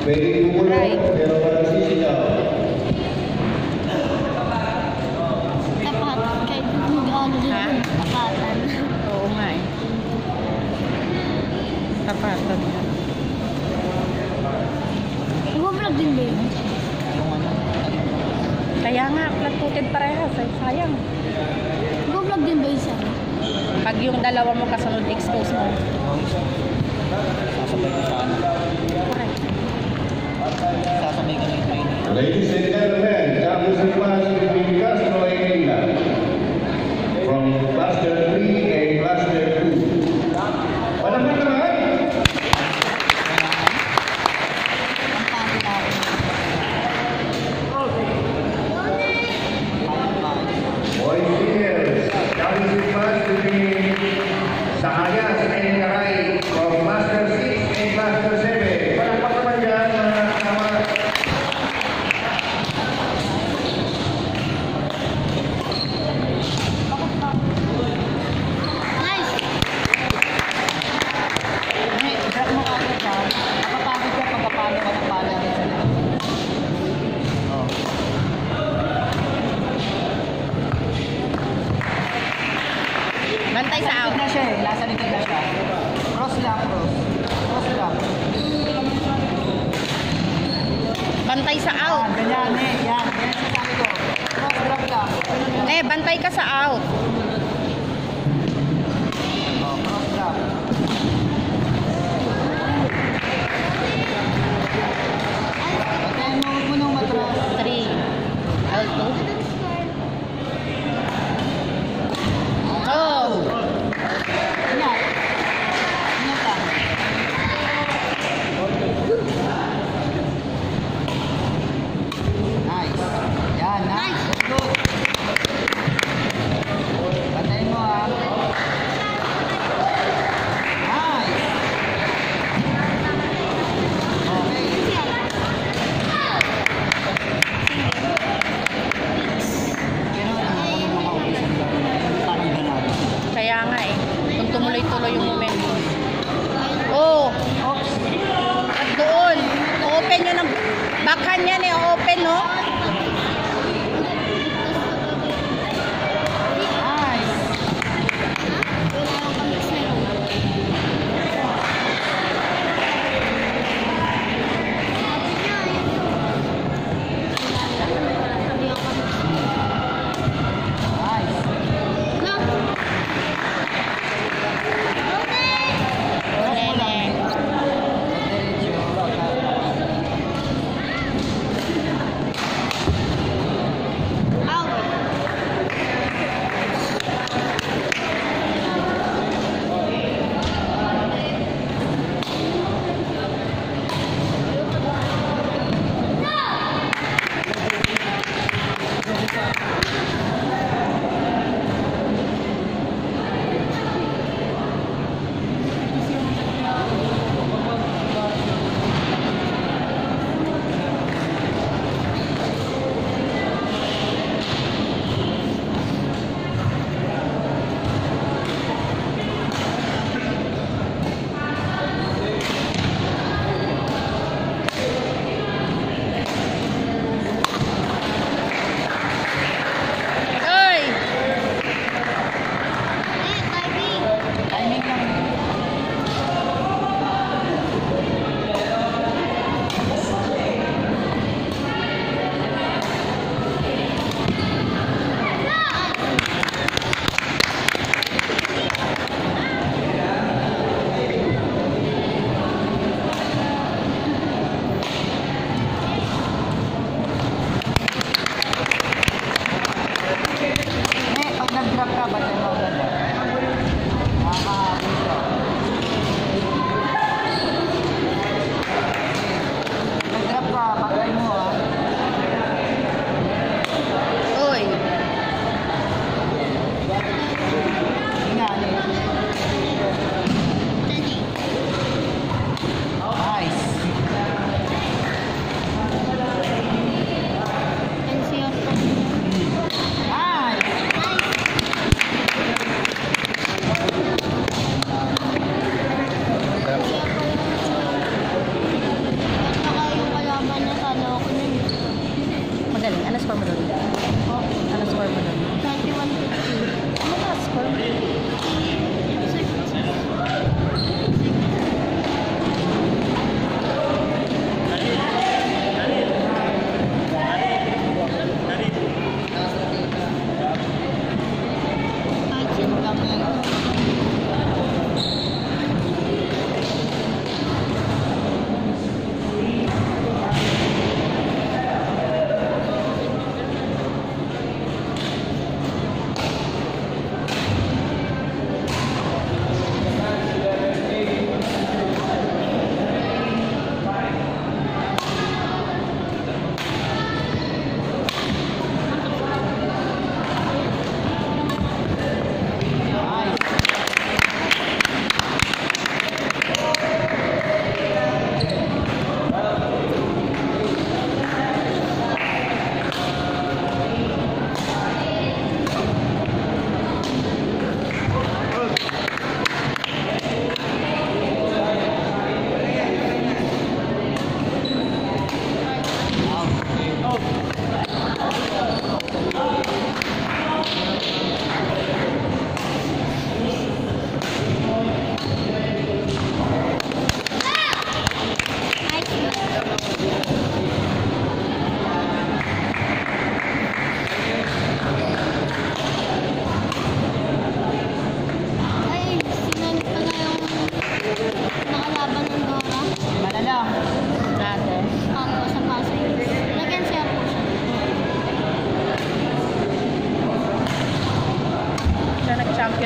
Pwede bumulong, pero walang sisigaw. Tapat, kahit mag-ano din, tapatan. Oo nga eh. Tapatan. Nag-vlog din ba yun? Yung ano? Kaya nga, flat-footed parehas eh. Sayang. Nag-vlog din ba yun siya? Pag yung dalawa mo kasunod, expose mo. Sasabay ko sa ano. Correct. Sasabay ko na yung training. Ladies and gentlemen, championship match between Castro and Leila. From cluster 3 and cluster 2. Palapit naman! Boys Singers, championship match between AYESHA'S and Karay from cluster 6 and cluster 7. Palapit naman dyan, mga kasama. Nice! Hindi, drop mo agad ha. Nakapagod ka pagkapalo ka ng pala rin sa likod. Oh. Bantay sa out. Na siya eh. Nasa likod na siya. Cross lang, cross. Cross lang. Bantay sa out. Ganyan eh. Yan. Yan sa sabi ko. Cross drop lang. Bantay ka sa out. Oh, cross drop. Patayin mo, huwag mo nung matras. 3. Out 2. Oh! Ingat. Ingat lang. Nice. Yan, nice. Good.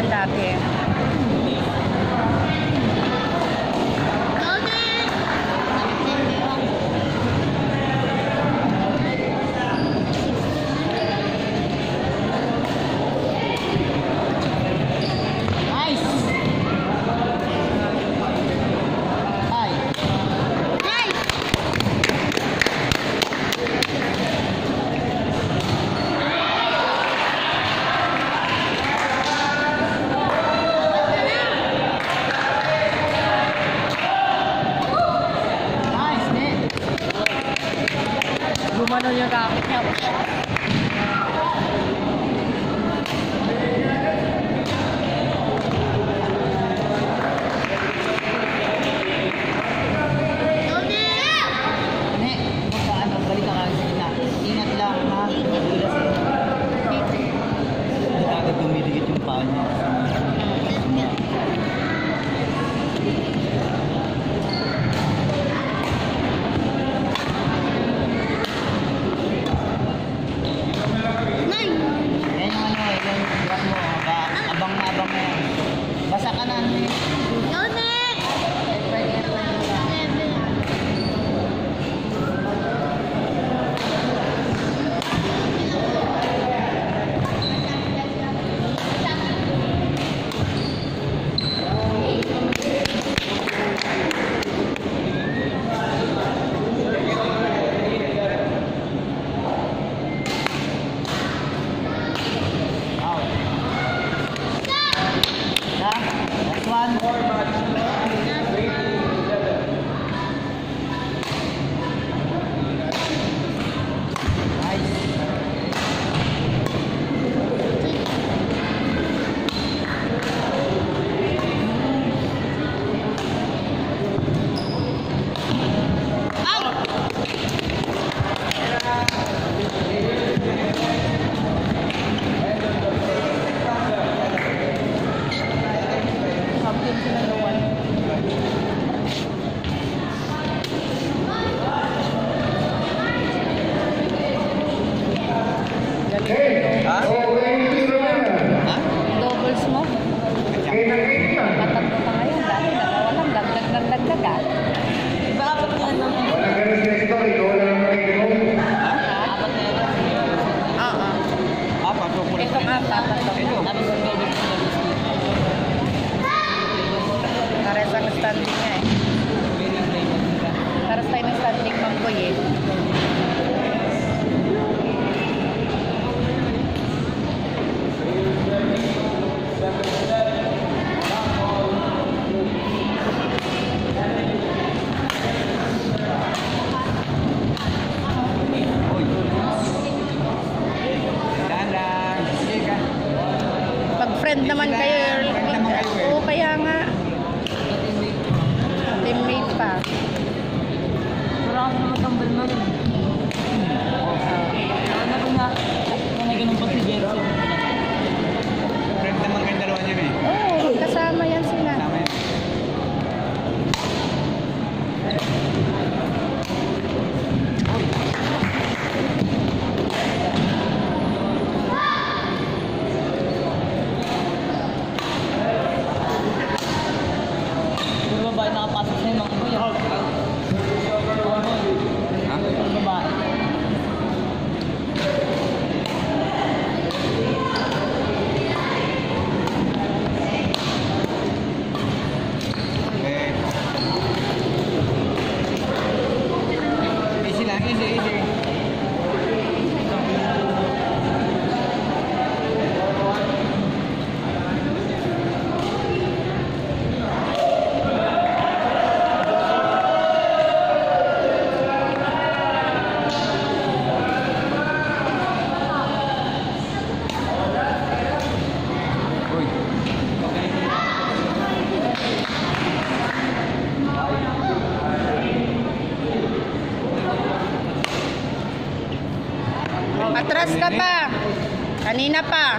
yan dati. Nice! Ay! Nice, Nick! Gumanon yung racket niya. Nick, kung saan, balik ka kasi na. Ingat lang, ha? Madulas eh. Hindi agad dumidikit yung paa niya. Yan yung yung drop mo, abang na yan. Basa ka na, Nick. Out. Last one. Nice. Champion sila naman. Okay. Okay, Ha? Doubles mo. Okay, nakita. Patatlo ka ngayon. Dati dalawa lang. Dagdag ah. Bakit yan lang? Walang ganun sa story. Ikaw lang ang nakikinom. Ha? Apat na yan. Oo. Apat, so kulit. Ito nga, patatlo. Ito. Tapos yung double. Pares ang standing niya eh. Pares tayo ng standing Mamboy eh. Uy. Dahan-dahan. Sige ka. Pag friend naman kayo, Friend naman kayo eh. oo, kaya nga. Teammate pa. Wala ka naman tambal na rin. Ano ko nga? Kung ganun pa si Jetson. Friend naman kayong dalawa niya eh. Oo, kasama yan sila. Tama yun. Yung babae nakapasok sa inyo, kuya. Ha? Yung babae. Okay. Easy lang, easy, easy. Uy. Atras ka pa. Kanina pa.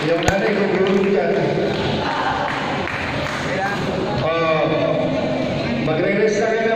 Yung nanay ko gulong dyan. Magre-rest na kayo